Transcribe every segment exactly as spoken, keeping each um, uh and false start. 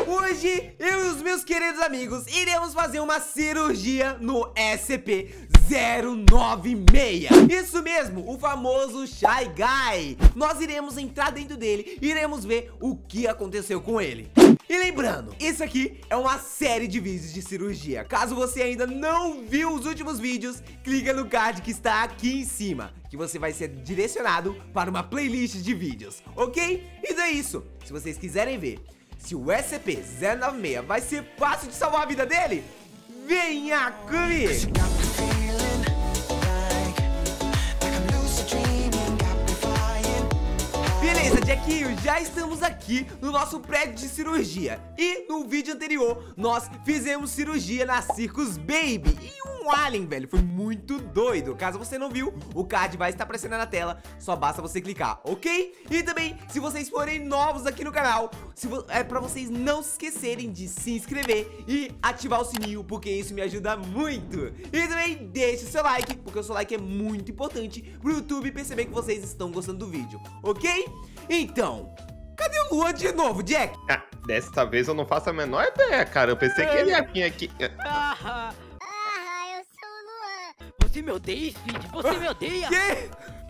Hoje, eu e os meus queridos amigos iremos fazer uma cirurgia no S C P zero nove seis. Isso mesmo, o famoso Shy Guy. Nós iremos entrar dentro dele e iremos ver o que aconteceu com ele. E lembrando, isso aqui é uma série de vídeos de cirurgia. Caso você ainda não viu os últimos vídeos, clica no card que está aqui em cima, que você vai ser direcionado para uma playlist de vídeos, ok? Então é isso, se vocês quiserem ver se o S C P zero nove seis vai ser fácil de salvar a vida dele, venha comigo! Beleza, Jackinho, já estamos aqui no nosso prédio de cirurgia. E no vídeo anterior, nós fizemos cirurgia na Circus Baby e um alien, velho, foi muito doido. Caso você não viu, o card vai estar aparecendo na tela, só basta você clicar, ok? E também, se vocês forem novos aqui no canal, se é pra vocês não se esquecerem de se inscrever e ativar o sininho, porque isso me ajuda muito. E também deixe o seu like, porque o seu like é muito importante pro YouTube perceber que vocês estão gostando do vídeo, ok? Então, cadê o Luan de novo, Jack? Ah, dessa vez eu não faço a menor ideia, cara. Eu pensei que ele ia vir aqui. Ah, Ah, eu sou o Luan. você me odeia, Speed, você me odeia. Que?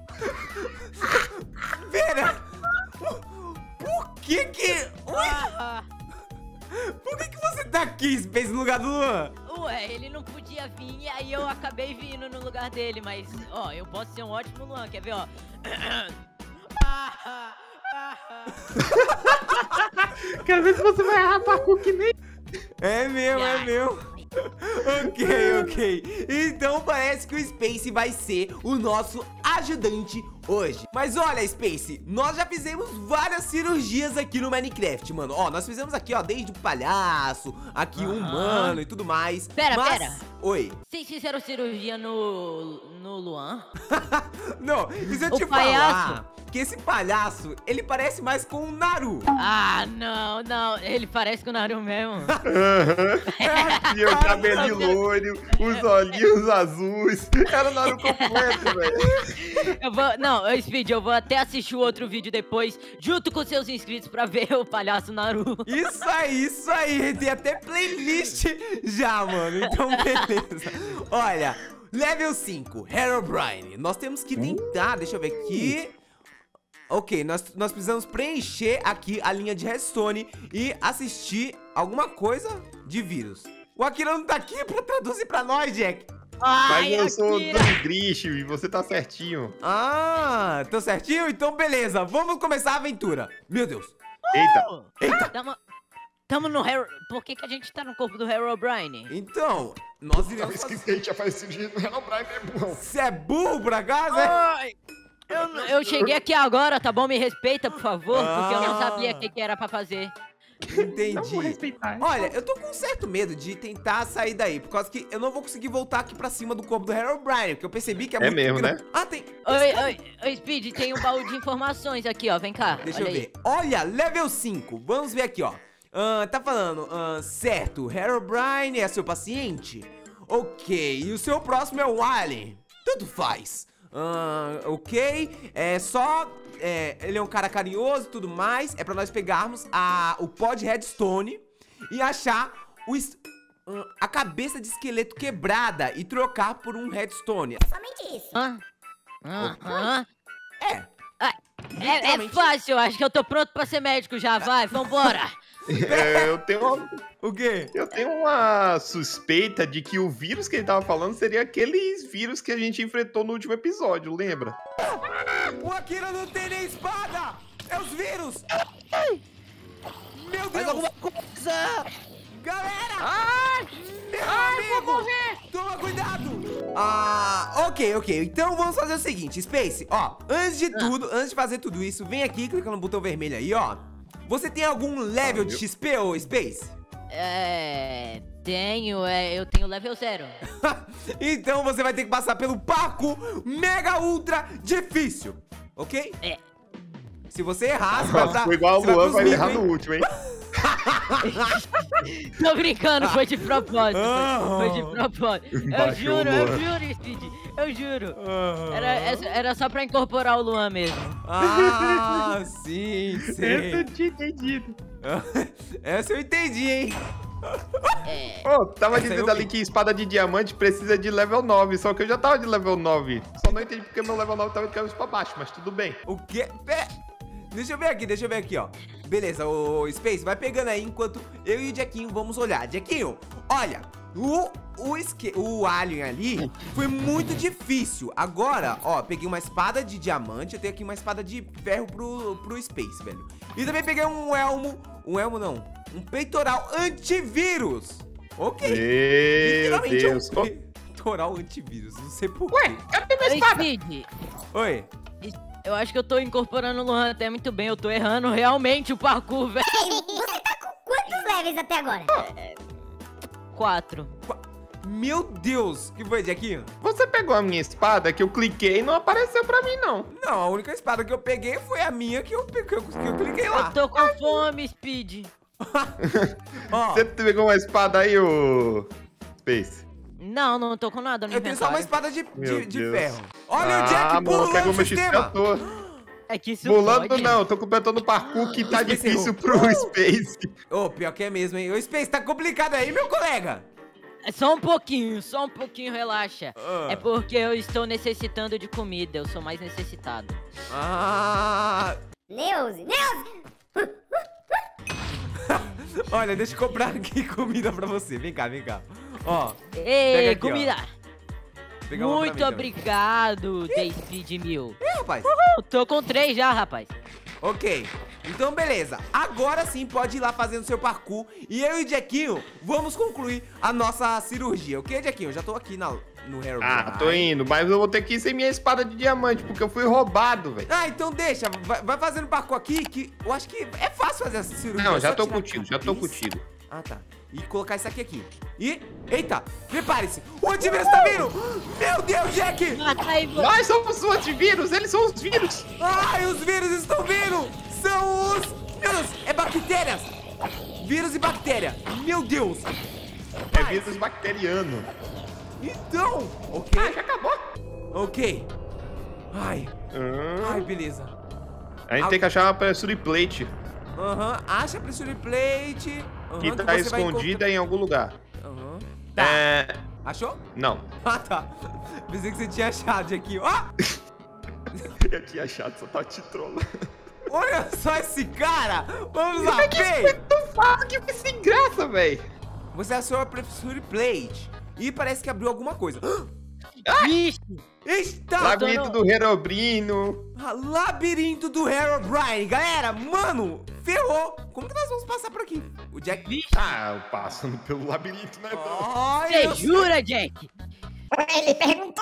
Pera! Por que que... Ué? Ah, Por que que você tá aqui, Space, no lugar do Luan? ué, ele não podia vir e aí eu acabei vindo no lugar dele, mas, ó, eu posso ser um ótimo Luan, quer ver, ó? Ah, ah, ah. Quero ver se você vai errar parkour que nem... É meu, é meu. Ok, ok. Então parece que o Space vai ser o nosso ajudante hoje. Mas olha, Space, nós já fizemos várias cirurgias aqui no Minecraft, mano. Ó, nós fizemos aqui, ó, desde o palhaço, aqui o Aham. humano e tudo mais. Pera, Mas... pera. Oi. Vocês fizeram cirurgia no, no Luan? Não, e se eu O te palhaço? falar que esse palhaço, ele parece mais com o Naru. Ah, não, não, ele parece com o Naru mesmo. E o cabelo loiro, os olhinhos azuis. Era o Naruto completo, velho. Eu vou, não, ô, Speed, eu vou até assistir o outro vídeo depois, junto com seus inscritos, pra ver o palhaço Naru. Isso aí, isso aí. Tem até playlist já, mano. Então, beleza. Olha, level cinco, Herobrine. Nós temos que tentar, deixa eu ver aqui. Ok, nós, nós precisamos preencher aqui a linha de redstone e assistir alguma coisa de vírus. O Akira não tá aqui pra traduzir pra nós, Jack. Ai, Mas eu sou Akira. do Grish e você tá certinho. Ah, tô certinho? Então beleza, vamos começar a aventura. Meu Deus. Eita. Eita. Tamo, tamo no Hero... Por que que a gente tá no corpo do Herobrine? Então, nós Eu iremos fazer... esqueci que a gente ia fazer cirurgia no Herobrine, meu irmão. Você é burro por acaso, é? Ai, eu, não- eu cheguei aqui agora, tá bom? Me respeita, por favor, porque eu não Ah. sabia o que, que era pra fazer. Entendi. respeitar. Olha, eu tô com um certo medo de tentar sair daí, por causa que eu não vou conseguir voltar aqui pra cima do corpo do Herobrine, porque eu percebi que é, É muito mesmo, grande. né? Ah, tem... Oi, oi, oi, Speed, tem um baú de informações aqui, ó, vem cá. Deixa olha eu aí. ver. Olha, level cinco. Vamos ver aqui, ó. Ah, tá falando, ah, certo, Herobrine é seu paciente? Ok, e o seu próximo é o Alien. Tanto faz. Ah, ok, é só... É, ele é um cara carinhoso e tudo mais. É pra nós pegarmos a, o pó de redstone e achar o, es- ah, a cabeça de esqueleto quebrada e trocar por um redstone. Somente isso. Hã? Hã? Hã? É, Ah, É, é literalmente. fácil, acho que eu tô pronto pra ser médico já, vai, vambora. É, eu tenho uma, o quê? eu tenho uma suspeita de que o vírus que ele tava falando seria aqueles vírus que a gente enfrentou no último episódio, lembra? O Akira não tem nem espada! É os vírus! Meu Deus! Faz alguma coisa. Galera! Ai, Meu ai, amigo! vou morrer. Toma cuidado! Ah, ok, ok. Então vamos fazer o seguinte, Space, ó. Antes de tudo, antes de fazer tudo isso, vem aqui, clica no botão vermelho aí, ó. Você tem algum level de X P, ô Space? É... Tenho, é, eu tenho level zero. Então você vai ter que passar pelo parkour mega ultra difícil, ok? É. Se você errar, você vai Nossa, pra, foi igual você a Luan, pros vai micos, errar hein? no último, hein? Tô brincando, foi de propósito. Ah. Foi, foi de propósito. Eu Baixou juro, o eu Luan. juro, Speed. Eu juro. Ah. Era, essa- era só pra incorporar o Luan mesmo. Ah, sim, Essa sim. eu tinha entendido. Essa eu entendi, hein? É. Ô, tava Essa dizendo eu ali vi. que espada de diamante precisa de level nove, só que eu já tava de level nove. Só não entendi porque meu level nove tava de cabeça pra baixo, mas tudo bem. O quê? Pé. Deixa eu ver aqui, deixa eu ver aqui, ó. Beleza, o Space, vai pegando aí enquanto eu e o Jackinho vamos olhar. Jackinho, olha, o, o, esque... o Alien ali foi muito difícil. Agora, ó, peguei uma espada de diamante, eu tenho aqui uma espada de ferro pro, pro Space, velho. E também peguei um elmo, um elmo não, um peitoral antivírus. Ok. Meu Literalmente Deus. é um peitoral antivírus, não sei por Ué, quê. cadê minha Oi, espada? Speed. Oi. Eu acho que eu tô incorporando o Luan até muito bem. Eu tô errando realmente o parkour, velho. Ei, você tá com quantos levels até agora? Quatro. Meu Deus, que foi, Jackinho? Você pegou a minha espada que eu cliquei e não apareceu pra mim, não. Não, a única espada que eu peguei foi a minha que eu, pe- que eu, que eu cliquei lá. Eu tô com fome, Speed. Ó, Você pegou uma espada aí, ô... Space? Não, não tô com nada no eu tenho só uma inventário. espada de, Meu de, de Deus. ferro. Olha o ah, Jack mano, pulando pegou o meu X P à sistema. toa. É que isso Pulando pode. não, tô completando o parkour que tá Space difícil errou. pro Space. Ô, pior que é mesmo, hein? Ô, Space, tá complicado aí, meu colega. É só um pouquinho, só um pouquinho, relaxa. Ah. É porque eu estou necessitando de comida, eu sou mais necessitado. Ah, Neuze, Neuze! olha, deixa eu comprar aqui comida pra você. Vem cá, vem cá. Ó, Pega Ei, aqui, ó. comida! pegar uma pra Muito mim também. obrigado, The Speed Mil. Ih, rapaz. Eu tô com três já, rapaz. Ok, então beleza. Agora sim pode ir lá fazendo seu parkour. E eu e o Jackinho vamos concluir a nossa cirurgia. Ok, Jackinho? Eu já tô aqui na, no Herobrine. Ah, tô indo, mas eu vou ter que ir sem minha espada de diamante, porque eu fui roubado, velho. Ah, então deixa. Vai, vai fazendo parkour aqui, que eu acho que é fácil fazer essa cirurgia. Não, é já só tô tirar contigo, a já tô cabeça. contigo. Ah, tá. E colocar isso aqui aqui. E, eita, prepare-se. O antivírus tá vindo. Meu Deus, Jack. Mata aí, vo- Nós somos os antivírus, eles são os vírus. Ai, os vírus estão vindo. São os... Meu Deus, é bactérias. Vírus e bactéria. Meu Deus. É vírus bacteriano. Então, ok. Ah, já acabou. Ok. Ai, Ah, ai, beleza. a gente tem que achar uma pressure plate Aham, acha a pressure plate. Aham, que que tá você vai escondida em algum lugar. encontrar- Aham. Tá, É... achou? Não. Ah, tá. Pensei que você tinha achado aqui. Ó, Eu tinha achado, só tava te trolando. olha só esse cara. Vamos lá, Pei. Tão fácil que foi sem graça, velho. Você achou a pressure plate. E parece que abriu alguma coisa. Vixe! Eita! Labirinto do Herobrino. Ah, Labirinto do Herobrine. Galera, mano, ferrou. Como que nós vamos passar por aqui? O Jack... Vixe! Ah, eu passando pelo labirinto, né? Olha, Você jura, Jack? Ele perguntou.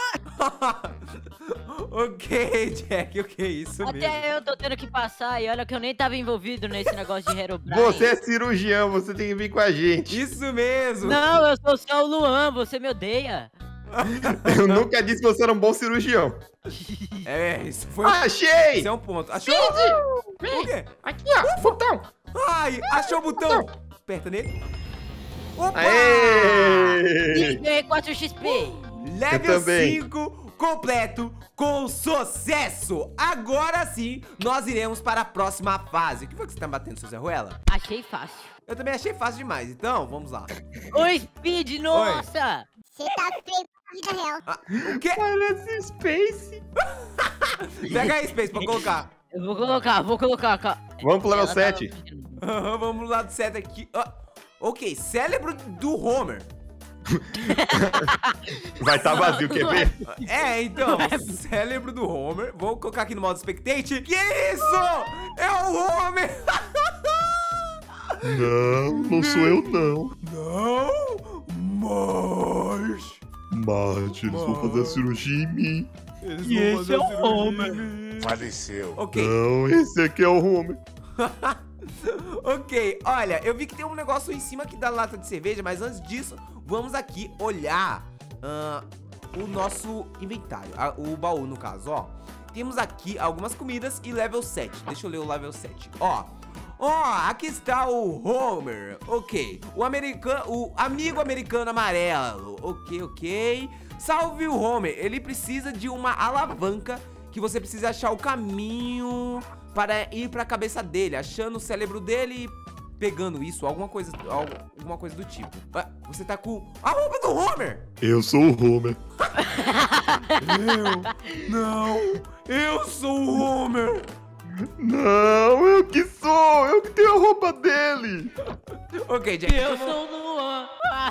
ok, Jack, ok, isso mesmo. Até eu tô tendo que passar e olha que eu nem tava envolvido nesse negócio de Herobrine. Você é cirurgião, você tem que vir com a gente. Isso mesmo. Não, eu sou só o Luan, você me odeia. Eu nunca disse que você era um bom cirurgião. É, isso foi... Achei! Esse é um ponto. Achou? O quê? Aqui, ó, botão. Ai, achou o botão. Aperta nele. Opa! Aê! Ganhei quatro X P. Level também. cinco completo com sucesso. Agora sim, nós iremos para a próxima fase. O que foi que você tá batendo, seu Zé Ruela? Achei fácil. Eu também achei fácil demais. Então, vamos lá. Oi, Speed, nossa! Você tá feio na vida real. Ah, o quê? Parece Space. Pega aí, Space, pra colocar. Eu vou colocar, vou colocar. ca- Vamos pro level Ela tava sete. pedindo. Aham, vamos lá do sete aqui. Ah, ok, cérebro do Homer. Vai estar vazio, quer ver? É, então, cérebro do Homer. Vou colocar aqui no modo spectate. Que isso? É o Homer! Não, não sou eu não. Não, mas... Mas eles vão fazer a cirurgia em mim. Eles E vão esse fazer é o a cirurgia Homer. em mim. Faleceu. Ok, Não, esse aqui é o Homer. ok, olha, eu vi que tem um negócio em cima aqui da lata de cerveja, mas antes disso, vamos aqui olhar ah, o nosso inventário, ah, o baú no caso, ó. Temos aqui algumas comidas e level sete, deixa eu ler o level sete, ó. Ó, aqui está o Homer. Ok. O americano, o amigo americano amarelo. Ok, ok. Salve o Homer. Ele precisa de uma alavanca que você precisa achar o caminho para ir para a cabeça dele, achando o cérebro dele e pegando isso, alguma coisa, alguma coisa do tipo. Ah, você tá com a roupa do Homer. Eu sou o Homer. Eu não. Eu sou o Homer. Não, eu que sou. Eu que tenho a roupa dele. Ok, Jack. Eu então sou o Luan.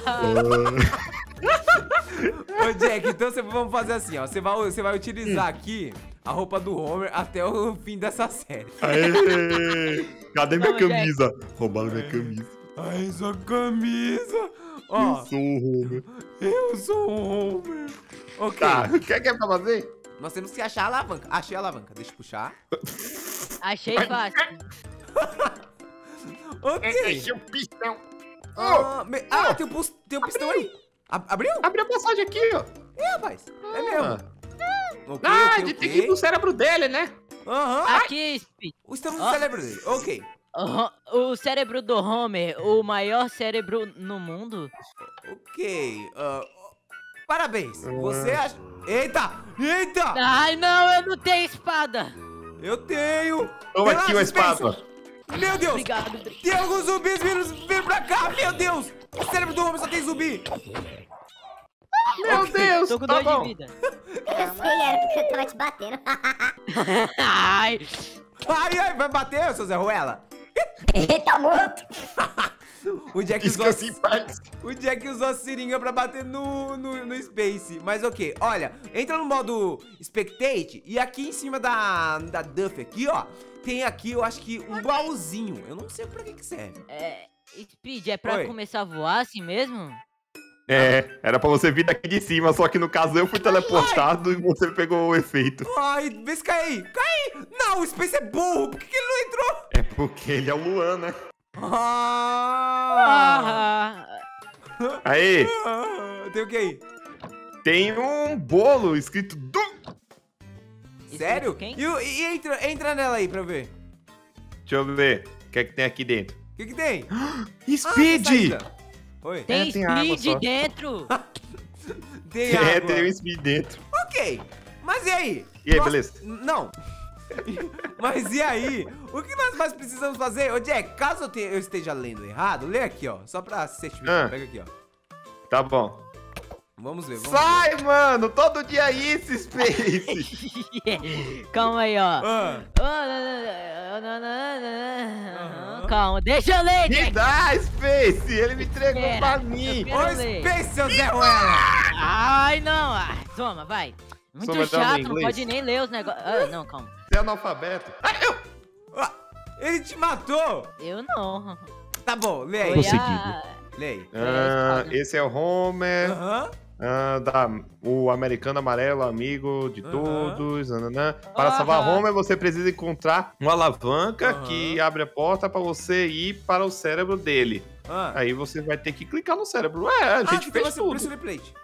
Ô, Jack, então você, vamos fazer assim, ó. Você vai, você vai utilizar aqui a roupa do Homer até o fim dessa série. Aê! Cadê minha Vamos, camisa? Roubaram minha camisa. Ai, sua camisa. Ó, Eu sou o Homer. eu sou o Homer. Ok, Tá, o que é que é pra fazer? nós temos que achar a alavanca. Achei a alavanca, deixa eu puxar. Achei fácil. Ok. o pistão. Ah, me- ah, tem um pus- tem um pistão aí. Ab- Abriu? Abriu a passagem aqui, ó. É, rapaz. É mesmo. Ok, Ah, ok, de ter ok. que ir pro cérebro dele, né? Aham. Aqui, Speed. O estamos Ó. no cérebro dele. Ok. O, o cérebro do Homer, o maior cérebro no mundo. Ok. ah, parabéns. Você acha. Eita! Eita! Ai, não, eu não tenho espada. Eu tenho! Toma Relaxa, aqui uma Spencer. espada. Meu Deus! Obrigado, obrigado. Tem alguns zumbis vindo, vindo pra cá! Meu Deus! O cérebro do homem só tem zumbi! Meu Deus, Tô com tá dois bom. de vida. Eu sei, era porque eu tava te batendo. Ai, Ai, ai, vai bater, seu Zé Ruela! Ele tá morto. O Jack usou, Descanse em paz. o Jack usou a seringa pra bater no, no, no Space. Mas ok, olha, entra no modo Spectate e aqui em cima da, da Duff aqui, ó, tem aqui, eu acho que um baúzinho. Eu não sei pra que que serve. é, Speed, é pra Oi. começar a voar assim mesmo? É, era pra você vir daqui de cima, só que no caso eu fui teleportado e você pegou o efeito. Ai, vê se cai aí. Cai! Não, o Space é burro. Por que, que ele não entrou? É porque ele é o Luan, né? Ah! Ah, Aí, Ah, tem o que aí? tem um bolo escrito do... Sério? Quem? E, o- e entra, entra nela aí pra eu ver. Deixa eu ver, o que é que tem aqui dentro? O que que tem? Ah, Speed! saída. Oi. tem É, tem água Speed só. dentro. Tem É, água. tem um Speed dentro. Ok. Mas e aí? E aí, Nós- beleza? Não. Mas e aí? O que nós mais precisamos fazer? Ô, Jack, caso eu, tenha- eu esteja lendo errado, lê aqui, ó. Só pra certificar. Ah. Pega aqui, ó. Tá bom. Vamos ver, vamos Sai, mano! Todo dia isso, Space! Calma aí, ó. ver. Ah. Aham, calma, deixa eu ler, Me Jack. dá, Space! Ele me entregou Pera, pra eu mim! quero- Ô, ler. Space, seu Zé Ruela! Ai, não. Ah, toma, vai. Muito Sou melhor no chato, não inglês. pode nem ler os negócios. Ah, não, calma. Você é analfabeto? Ai, eu... Ah, ele te matou! Eu não. Tá bom, lê aí. Foi Consegui. a... Lê aí. Ah, esse é o Homer, Aham. ah, da, o americano amarelo, amigo de Aham. todos. Nananã. Para salvar Aham. Homer, você precisa encontrar uma alavanca Aham. que abre a porta para você ir para o cérebro dele. Ah. Aí você vai ter que clicar no cérebro. É, a gente ah, fez você tudo. pressure plate.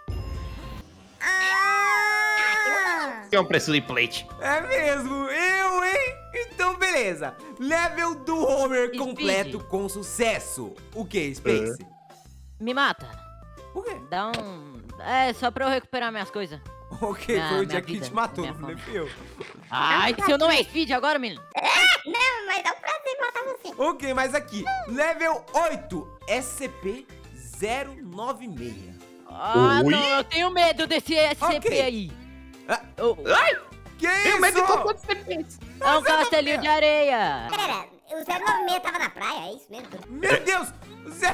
Ah! É um pressure plate. É mesmo, eu, hein? Então, beleza. Level do Homer Speed. completo com sucesso. O que, Space? Me mata. O quê? Dá um... É, só pra eu recuperar minhas coisas. Ok, Minha- foi o minha dia que vida, te matou, minha não foi fome. eu. Ai, se eu não é Speed agora, menino. Não, mas é um prazer matar você. Ok, mas aqui, level oito, S C P zero nove seis. Ah, Oi? não, eu tenho medo desse S C P Ok. aí. Ah. Oh, Que Tenho isso? medo de todo mundo ser preso. é um castelinho de areia. Pera, o zero nove seis tava na praia, é isso mesmo? Meu Deus! O zero...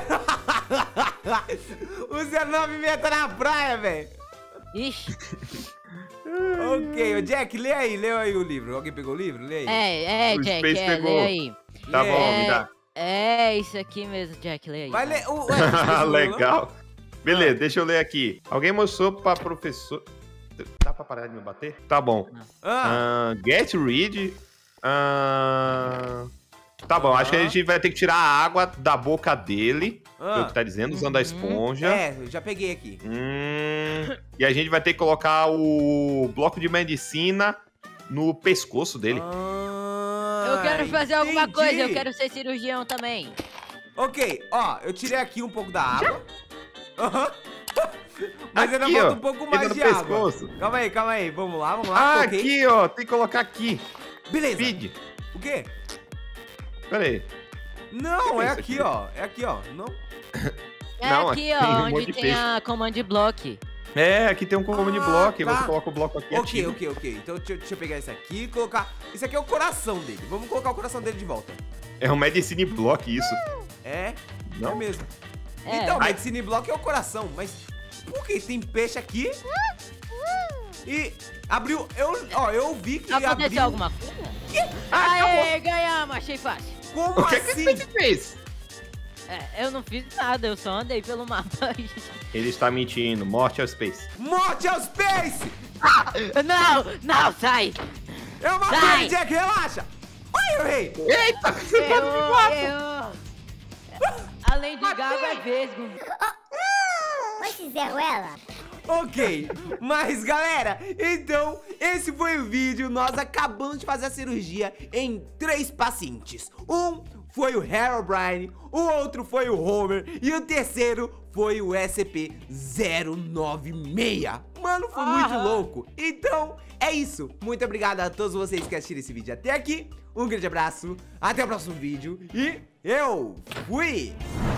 o zero nove seis tá na praia, velho. Ixi. Ok, o Jack, lê aí, lê aí o livro. Alguém pegou o livro? Lê aí. É, é, O Jack, Space é, pegou. lê aí. Tá Lê. bom, me dá. É, isso aqui mesmo, Jack, lê aí. Vai vai. ler o... ué, você pegou, Legal. Beleza, deixa eu ler aqui. Alguém mostrou pra professor... Dá pra parar de me bater? Tá bom. não? Ah, Ah, get rid. Ah, tá bom, acho que a gente vai ter que tirar a água da boca dele. É o que tá dizendo, usando a Uhum. esponja. é, eu já peguei aqui. Hum, e a gente vai ter que colocar o bloco de medicina no pescoço dele. Ah, Eu quero fazer alguma entendi. coisa, eu quero ser cirurgião também. Ok, ó, eu tirei aqui um pouco da água. Aham. Mas ainda Aqui, falta ó, um pouco fica mais no de pescoço. água. Calma aí, calma aí. Vamos lá, vamos lá. Ah, coloquei. aqui, ó. Tem que colocar aqui. Beleza. Feed. O quê? Pera aí. Não, Que que é é isso aqui, aqui? ó. É aqui, ó. Não. É Não, aqui, aqui tem um ó, monte onde de tem peixe. a command block. É, aqui tem um comando de Ah, bloco. tá. Você coloca o bloco aqui. Ok, ativa. ok, ok. Então deixa, eu- deixa eu pegar esse aqui e colocar. Esse aqui é o coração dele. Vamos colocar o coração dele de volta. É um Medicine Block isso. É, Não? é mesmo. É. Então, Ai. Medicine Block é o coração, mas por que tem peixe aqui? E abriu. Eu, ó, eu vi que Aconteceu abriu. alguma coisa? Ah, Aê, ganhamos, achei fácil. Como O que, que assim? esse fez? É, eu não fiz nada, eu só andei pelo mapa. Ele está mentindo. Morte ao Space. Morte ao Space! Não, não, sai! Eu matei Sai. ele, Jack, relaxa! Ai, eu errei! Eita, você tá no Eu, mato. eu... Além de gago é vesgo. Oxe, Zé Ruela. Ok, mas galera, então esse foi o vídeo. Nós acabamos de fazer a cirurgia em três pacientes. Um foi o Herobrine, o outro foi o Homer e o terceiro foi o S C P zero nove seis. Mano, foi muito Aham. louco. Então, é isso. Muito obrigado a todos vocês que assistiram esse vídeo até aqui. Um grande abraço, até o próximo vídeo e eu fui!